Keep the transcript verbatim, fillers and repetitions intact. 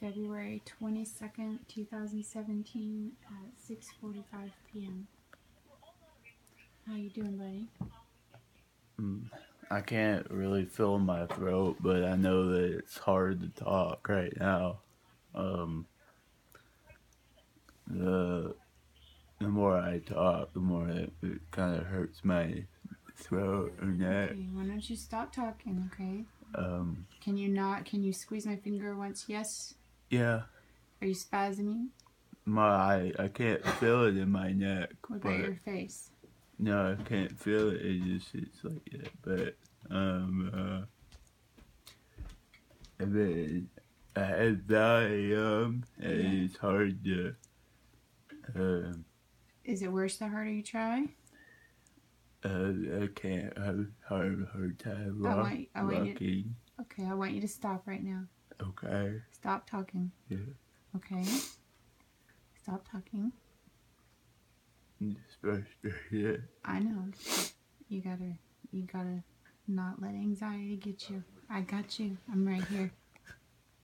February twenty-second, two thousand seventeen at six forty-five p m How you doing, buddy? Mm, I can't really feel my throat, but I know that it's hard to talk right now. Um, the the more I talk, the more it, it kind of hurts my throat and neck. Okay, why don't you stop talking, okay? Um, Can you not? Can you squeeze my finger once? Yes? yeah, Are you spasming? my I, I can't feel it in my neck, What about but your face? no, I can't feel it. It just it's like that. But um, uh, and then I had Valium, and Yeah. it's hard to. Um, Is it worse the harder you try? Uh, I can't have hard, hard time I rock, want, I want you. rocking. Okay, I want you to stop right now. Okay. Stop talking. Yeah. Okay. Stop talking. It's frustrated. I know. You gotta, you gotta not let anxiety get you. I got you. I'm right here.